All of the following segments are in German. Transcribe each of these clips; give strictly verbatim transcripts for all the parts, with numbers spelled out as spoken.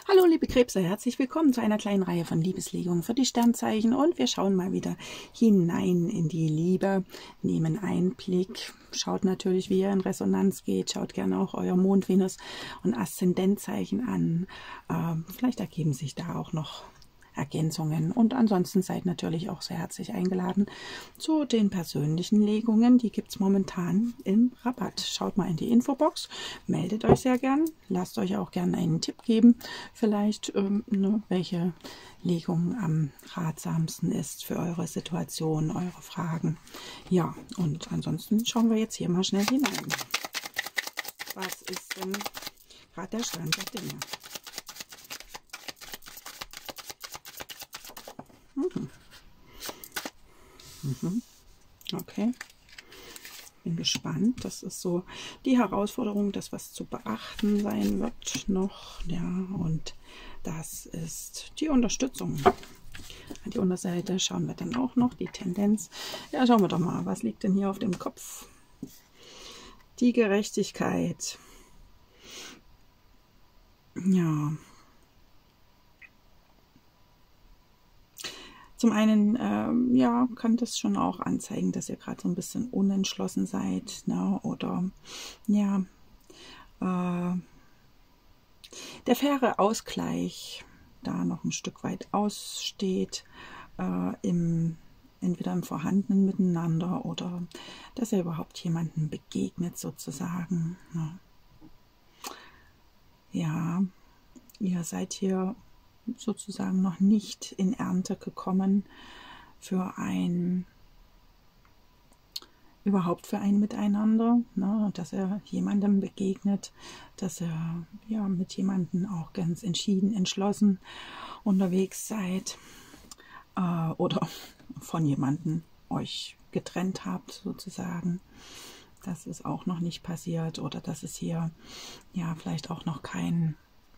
Hallo liebe Krebse, herzlich willkommen zu einer kleinen Reihe von Liebeslegungen für die Sternzeichen und wir schauen mal wieder hinein in die Liebe, nehmen Einblick, schaut natürlich, wie ihr in Resonanz geht, schaut gerne auch euer Mond, Venus und Aszendentzeichen an, ähm, vielleicht ergeben sich da auch noch Ergänzungen und ansonsten seid natürlich auch sehr herzlich eingeladen zu den persönlichen Legungen. Die gibt es momentan im Rabatt. Schaut mal in die Infobox, meldet euch sehr gern, lasst euch auch gerne einen Tipp geben, vielleicht ähm, ne, welche Legung am ratsamsten ist für eure Situation, eure Fragen. Ja, und ansonsten schauen wir jetzt hier mal schnell hinein. Was ist denn gerade der Stand der Dinge? Mhm. Mhm. Okay, bin gespannt. Das ist so die Herausforderung, das was zu beachten sein wird noch. Ja, und das ist die Unterstützung. An die Unterseite schauen wir dann auch noch die Tendenz. Ja, schauen wir doch mal, was liegt denn hier auf dem Kopf? Die Gerechtigkeit. Ja. Zum einen, ähm, ja, kann das schon auch anzeigen, dass ihr gerade so ein bisschen unentschlossen seid, ne? Oder, ja, äh, der faire Ausgleich da noch ein Stück weit aussteht, äh, im, entweder im vorhandenen Miteinander oder dass ihr überhaupt jemanden begegnet sozusagen. Ne? Ja, ihr seid hier sozusagen noch nicht in Ernte gekommen für ein überhaupt für ein Miteinander, ne, dass er jemandem begegnet, dass er ja mit jemandem auch ganz entschieden, entschlossen unterwegs seid äh, oder von jemandem euch getrennt habt sozusagen. Das ist auch noch nicht passiert oder dass es hier ja vielleicht auch noch kein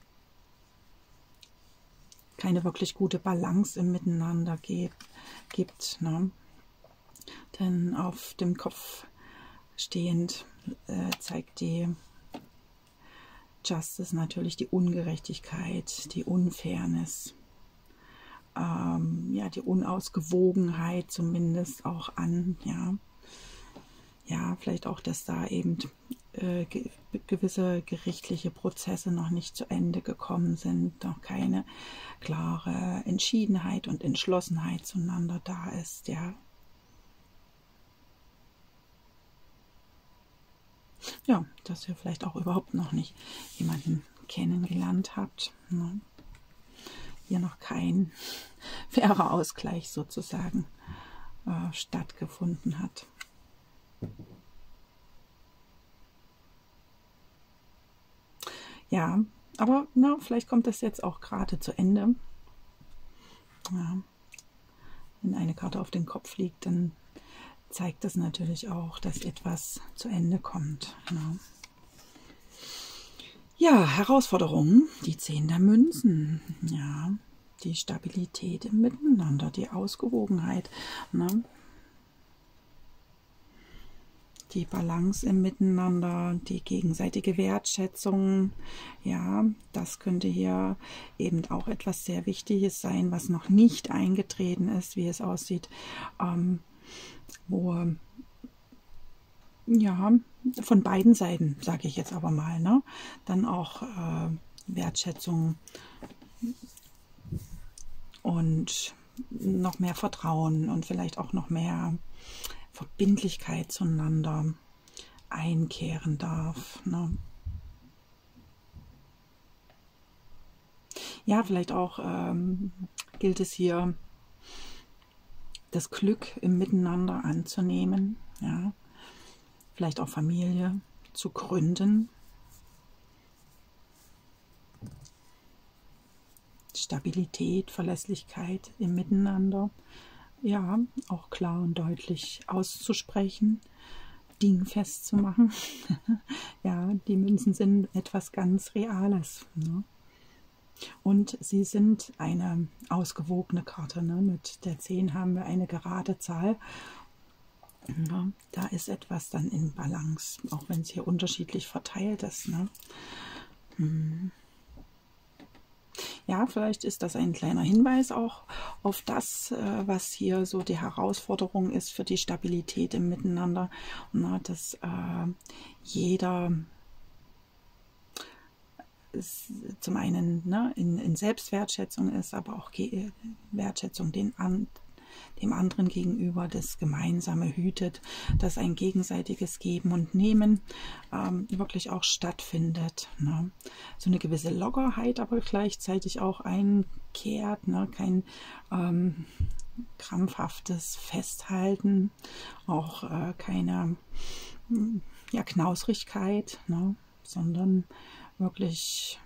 keine wirklich gute Balance im Miteinander gibt. gibt ne? Denn auf dem Kopf stehend äh, zeigt die Justice natürlich die Ungerechtigkeit, die Unfairness, ähm, ja, die Unausgewogenheit zumindest auch an. Ja, ja, vielleicht auch, dass da eben äh, ge gewisse gerichtliche Prozesse noch nicht zu Ende gekommen sind, noch keine klare Entschiedenheit und Entschlossenheit zueinander da ist, ja. Ja, dass ihr vielleicht auch überhaupt noch nicht jemanden kennengelernt habt, ne? Hier noch kein fairer Ausgleich sozusagen äh, stattgefunden hat. Ja, aber na, vielleicht kommt das jetzt auch gerade zu Ende. Ja. Wenn eine Karte auf den Kopf liegt, dann zeigt das natürlich auch, dass etwas zu Ende kommt. Ja, ja, Herausforderungen, die Zehn der Münzen. Ja, die Stabilität im Miteinander, die Ausgewogenheit. Ne? Die Balance im Miteinander, die gegenseitige Wertschätzung, ja, das könnte hier eben auch etwas sehr Wichtiges sein, was noch nicht eingetreten ist, wie es aussieht, ähm, wo, ja, von beiden Seiten, sage ich jetzt aber mal, ne, dann auch äh, Wertschätzung und noch mehr Vertrauen und vielleicht auch noch mehr Verbindlichkeit zueinander einkehren darf. Ne? Ja, vielleicht auch ähm, gilt es hier, das Glück im Miteinander anzunehmen. Ja? Vielleicht auch Familie zu gründen. Stabilität, Verlässlichkeit im Miteinander. Ja, auch klar und deutlich auszusprechen, dingfest zu machen. Ja, die Münzen sind etwas ganz Reales. Ne? Und sie sind eine ausgewogene Karte. Ne? Mit der zehn haben wir eine gerade Zahl. Ja, da ist etwas dann in Balance, auch wenn es hier unterschiedlich verteilt ist. Ne? Hm. ja, vielleicht ist das ein kleiner Hinweis auch auf das, äh, was hier so die Herausforderung ist für die Stabilität im Miteinander. Na, dass äh, jeder ist, zum einen ne, in, in Selbstwertschätzung ist, aber auch Ge Wertschätzung den an, dem anderen gegenüber, das Gemeinsame hütet, dass ein gegenseitiges Geben und Nehmen ähm, wirklich auch stattfindet. Ne? So eine gewisse Lockerheit, aber gleichzeitig auch einkehrt, ne? Kein ähm, krampfhaftes Festhalten, auch äh, keine ja, Knausrigkeit, ne? Sondern wirklich,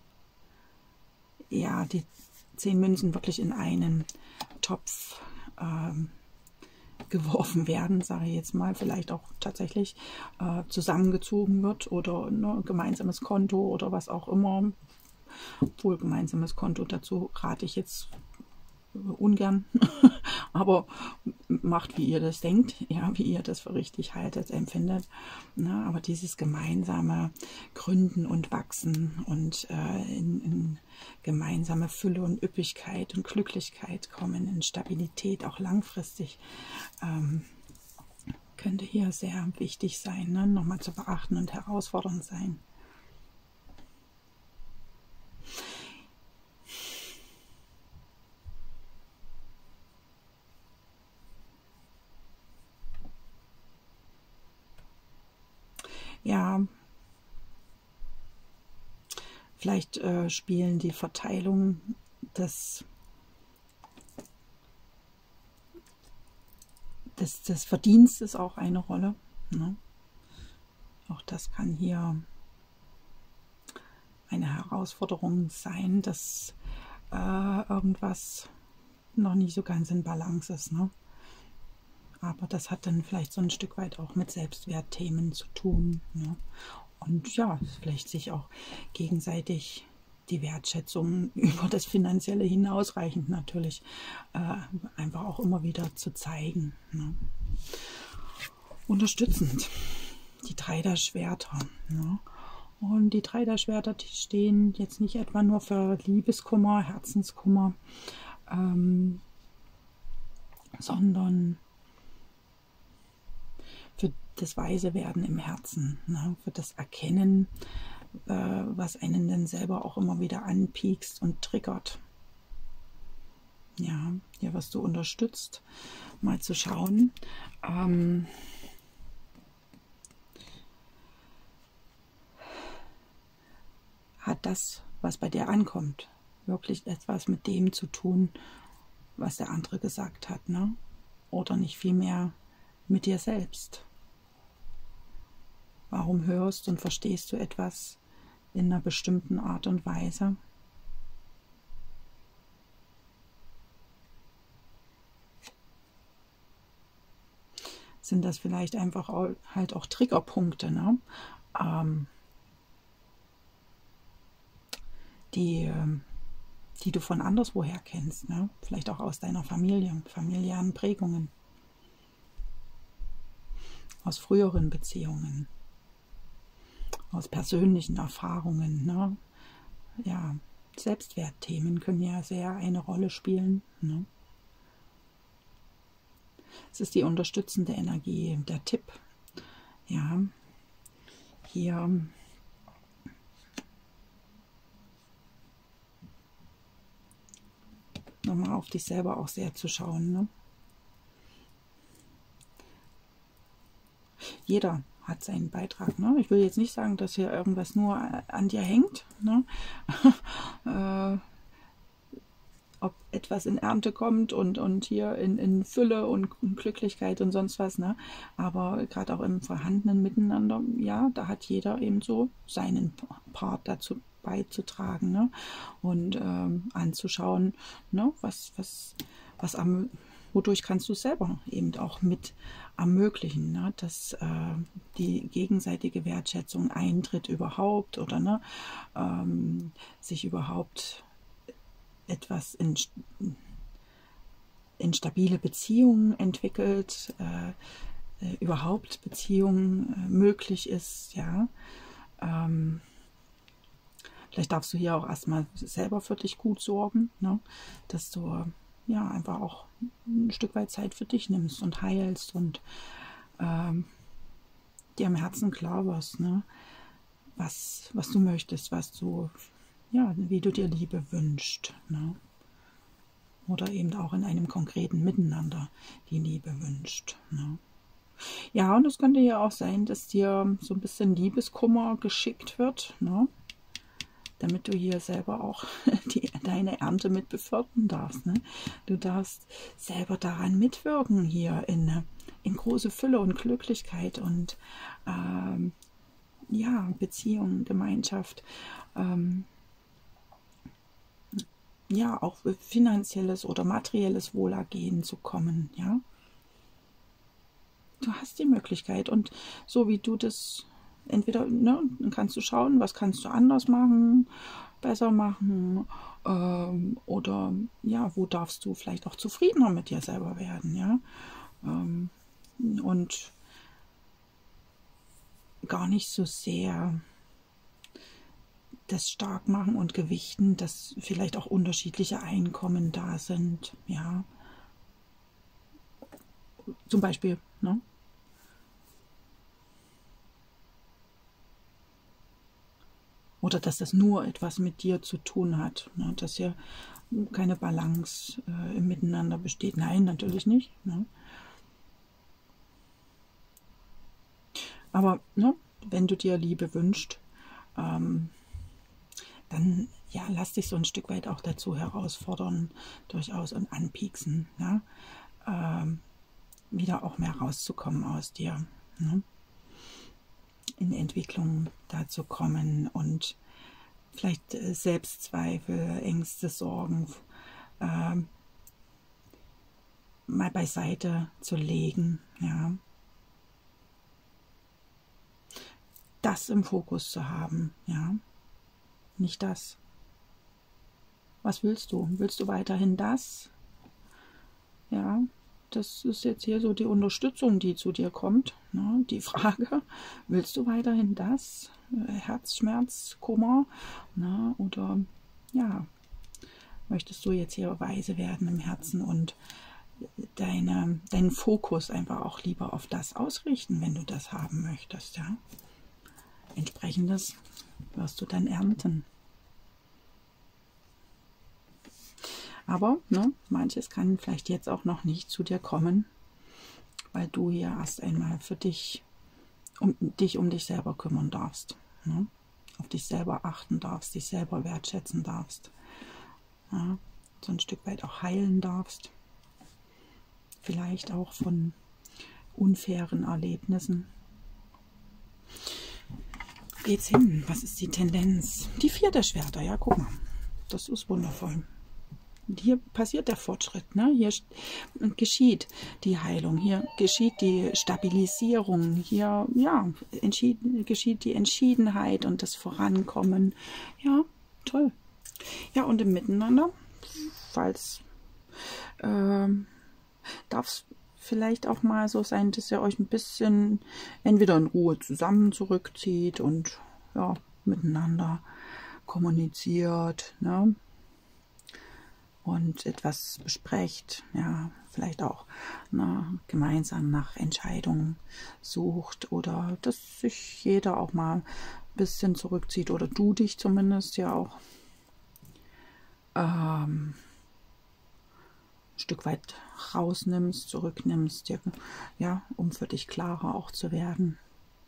ja, die zehn Münzen wirklich in einen Topf ähm, geworfen werden, sage ich jetzt mal, vielleicht auch tatsächlich äh, zusammengezogen wird oder ne, gemeinsames Konto oder was auch immer. Obwohl gemeinsames Konto, dazu rate ich jetzt ungern, aber macht, wie ihr das denkt, ja, wie ihr das für richtig haltet, empfindet. Na, aber dieses gemeinsame Gründen und Wachsen und äh, in, in gemeinsame Fülle und Üppigkeit und Glücklichkeit kommen, in Stabilität, auch langfristig, ähm, könnte hier sehr wichtig sein, ne? Nochmal zu beachten und herausfordernd sein. Ja, vielleicht äh, spielen die Verteilung des, des, des Verdienstes auch eine Rolle. Ne? Auch das kann hier eine Herausforderung sein, dass äh, irgendwas noch nicht so ganz in Balance ist. Ne? Aber das hat dann vielleicht so ein Stück weit auch mit Selbstwertthemen zu tun. Ne? Und ja, vielleicht sich auch gegenseitig die Wertschätzung über das Finanzielle hinausreichend natürlich äh, einfach auch immer wieder zu zeigen. Ne? Unterstützend. Die drei der Schwerter. Ne? Und die drei der Schwerter, die stehen jetzt nicht etwa nur für Liebeskummer, Herzenskummer, ähm, sondern für das weise Werden im Herzen, ne? Für das Erkennen, äh, was einen denn selber auch immer wieder anpiekst und triggert. Ja, hier wirst du unterstützt, mal zu schauen. Ähm, hat das, was bei dir ankommt, wirklich etwas mit dem zu tun, was der andere gesagt hat, ne? Oder nicht vielmehr mit dir selbst? Warum hörst und verstehst du etwas in einer bestimmten Art und Weise? Sind das vielleicht einfach auch, halt auch Triggerpunkte, ne? Ähm, die, die du von anderswoher kennst, ne? Vielleicht auch aus deiner Familie, familiären Prägungen, aus früheren Beziehungen, aus persönlichen Erfahrungen. Ne? Ja, Selbstwertthemen können ja sehr eine Rolle spielen. Ne? Es ist die unterstützende Energie, der Tipp. Ja, hier nochmal auf dich selber auch sehr zu schauen. Ne? Jeder hat seinen Beitrag. Ne? Ich will jetzt nicht sagen, dass hier irgendwas nur an dir hängt. Ne? äh, ob etwas in Ernte kommt und, und hier in, in Fülle und, und Glücklichkeit und sonst was. Ne? Aber gerade auch im vorhandenen Miteinander, ja, da hat jeder eben so seinen Part dazu beizutragen. Ne? Und ähm, anzuschauen, ne? was, was, was am wodurch kannst du es selber eben auch mit ermöglichen, ne? Dass äh, die gegenseitige Wertschätzung eintritt überhaupt oder ne, ähm, sich überhaupt etwas in, in stabile Beziehungen entwickelt, äh, äh, überhaupt Beziehungen äh, möglich ist, ja. Ähm, Vielleicht darfst du hier auch erstmal selber für dich gut sorgen, ne? Dass du ja einfach auch ein Stück weit Zeit für dich nimmst und heilst und ähm, dir im Herzen klar wirst, ne? Was, was du möchtest, was du, ja, wie du dir Liebe wünschst, ne? Oder eben auch in einem konkreten Miteinander die Liebe wünscht, ne? Ja, und es könnte ja auch sein, dass dir so ein bisschen Liebeskummer geschickt wird, ne? Damit du hier selber auch die, deine Ernte mit befördern darfst, ne? Du darfst selber daran mitwirken hier in, in große Fülle und Glücklichkeit und ähm, ja, Beziehung, Gemeinschaft, ähm, ja, auch finanzielles oder materielles Wohlergehen zu kommen, ja. Du hast die Möglichkeit und so wie du das entweder, ne, dann kannst du schauen, was kannst du anders machen, besser machen ähm, oder ja, wo darfst du vielleicht auch zufriedener mit dir selber werden, ja, ähm, und gar nicht so sehr das stark machen und gewichten, dass vielleicht auch unterschiedliche Einkommen da sind, ja, zum Beispiel, ne? Oder dass das nur etwas mit dir zu tun hat, ne? Dass hier keine Balance äh, im Miteinander besteht. Nein, natürlich nicht, ne? Aber ne, wenn du dir Liebe wünschst, ähm, dann ja, lass dich so ein Stück weit auch dazu herausfordern, durchaus und anpieksen, ja? ähm, wieder auch mehr rauszukommen aus dir, ne? In Entwicklung dazu kommen und vielleicht äh, Selbstzweifel, Ängste, Sorgen äh, mal beiseite zu legen, ja. Das im Fokus zu haben, ja. Nicht das. Was willst du? Willst du weiterhin das? Ja, das ist jetzt hier so die Unterstützung, die zu dir kommt, ne? Die Frage, willst du weiterhin das? Herzschmerz, Kummer, ne? Oder ja, möchtest du jetzt hier weise werden im Herzen und deine, deinen Fokus einfach auch lieber auf das ausrichten, wenn du das haben möchtest, ja? Entsprechendes wirst du dann ernten. Aber ne, manches kann vielleicht jetzt auch noch nicht zu dir kommen, weil du hier erst einmal für dich, um dich um dich selber kümmern darfst, ne? Auf dich selber achten darfst, dich selber wertschätzen darfst, ja? So ein Stück weit auch heilen darfst, vielleicht auch von unfairen Erlebnissen. Geht's hin? Was ist die Tendenz? Die vierte Schwerter, ja, guck mal, das ist wundervoll. Hier passiert der Fortschritt, ne? Hier geschieht die Heilung, hier geschieht die Stabilisierung, hier ja, geschieht die Entschiedenheit und das Vorankommen. Ja, toll. Ja, und im Miteinander, falls äh, darf es vielleicht auch mal so sein, dass ihr euch ein bisschen entweder in Ruhe zusammen zurückzieht und ja, miteinander kommuniziert, ne? Und etwas besprecht, ja, vielleicht auch ne, gemeinsam nach Entscheidungen sucht oder dass sich jeder auch mal ein bisschen zurückzieht oder du dich zumindest ja auch ähm, ein Stück weit rausnimmst, zurücknimmst, ja, ja, um für dich klarer auch zu werden.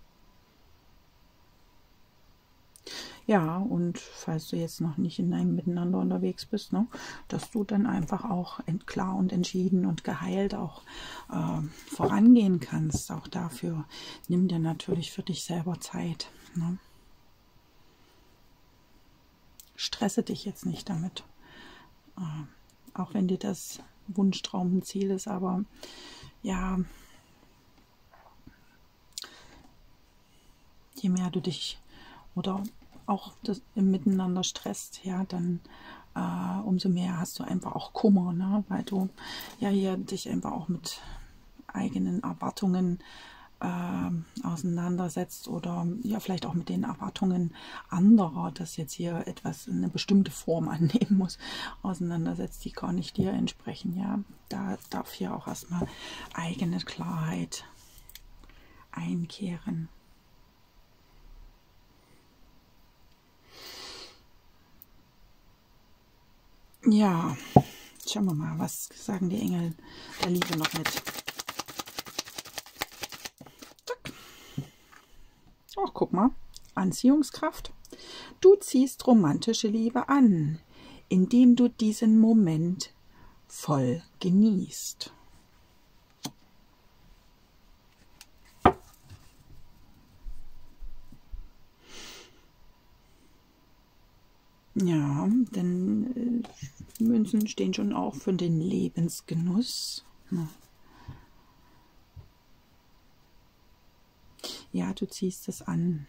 Ja, und falls du jetzt noch nicht in einem Miteinander unterwegs bist, ne, dass du dann einfach auch klar und entschieden und geheilt auch äh, vorangehen kannst. Auch dafür nimm dir natürlich für dich selber Zeit, ne? Stresse dich jetzt nicht damit. Äh, auch wenn dir das Wunschtraum ein Ziel ist, aber ja, je mehr du dich oder auch das im Miteinander stresst, ja, dann äh, umso mehr hast du einfach auch Kummer, ne? Weil du ja hier dich einfach auch mit eigenen Erwartungen äh, auseinandersetzt oder ja vielleicht auch mit den Erwartungen anderer, dass jetzt hier etwas eine bestimmte Form annehmen muss, auseinandersetzt, die gar nicht dir entsprechen. Ja, da darf hier auch erstmal eigene Klarheit einkehren. Ja, schauen wir mal, was sagen die Engel der Liebe noch mit. Zack. Ach, guck mal, Anziehungskraft. Du ziehst romantische Liebe an, indem du diesen Moment voll genießt. Ja, denn äh, Münzen stehen schon auch für den Lebensgenuss. Ja. Ja, du ziehst es an,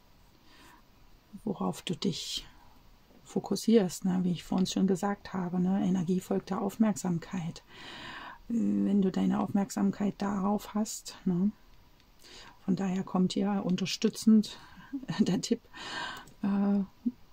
worauf du dich fokussierst, ne? Wie ich vorhin schon gesagt habe, ne? Energie folgt der Aufmerksamkeit. Wenn du deine Aufmerksamkeit darauf hast, ne? Von daher kommt hier unterstützend der Tipp, äh,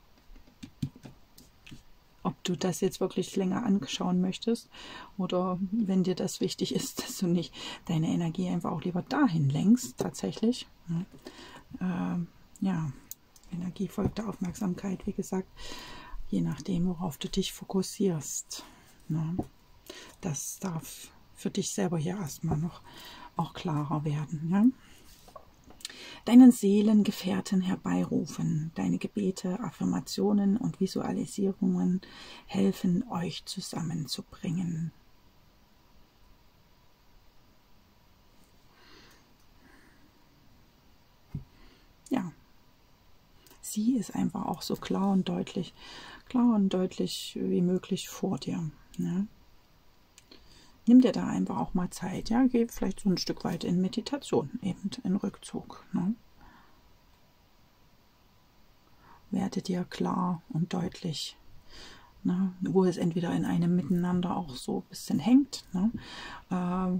ob du das jetzt wirklich länger anschauen möchtest oder wenn dir das wichtig ist, dass du nicht deine Energie einfach auch lieber dahin lenkst, tatsächlich. Ja, äh, ja. Energie folgt der Aufmerksamkeit, wie gesagt, je nachdem, worauf du dich fokussierst. Ne? Das darf für dich selber hier erstmal noch auch klarer werden. Ja? Deinen Seelengefährten herbeirufen. Deine Gebete, Affirmationen und Visualisierungen helfen euch zusammenzubringen. Ja, sie ist einfach auch so klar und deutlich, klar und deutlich wie möglich vor dir. Ne? Nimm dir da einfach auch mal Zeit, ja, geh vielleicht so ein Stück weit in Meditation, eben in Rückzug. Ne? Werde dir klar und deutlich, ne, wo es entweder in einem Miteinander auch so ein bisschen hängt, ne, äh,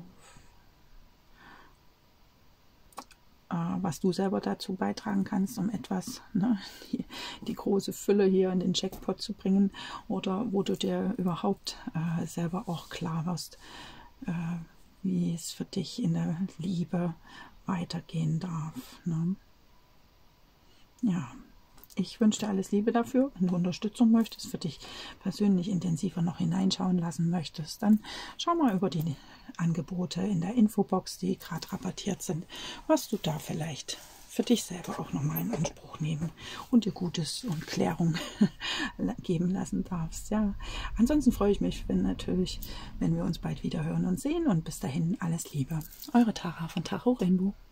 äh, was du selber dazu beitragen kannst, um etwas, ne, die, die große Fülle hier in den Jackpot zu bringen, oder wo du dir überhaupt äh, selber auch klar wirst, äh, wie es für dich in der Liebe weitergehen darf. Ne? Ja. Ich wünsche dir alles Liebe dafür. Wenn du Unterstützung möchtest, für dich persönlich intensiver noch hineinschauen lassen möchtest, dann schau mal über die Angebote in der Infobox, die gerade rabattiert sind, was du da vielleicht für dich selber auch nochmal in Anspruch nehmen und dir Gutes und Klärung geben lassen darfst. Ja. Ansonsten freue ich mich, wenn natürlich, wenn wir uns bald wieder hören und sehen, und bis dahin alles Liebe. Eure Tara von Tacho Rainbow.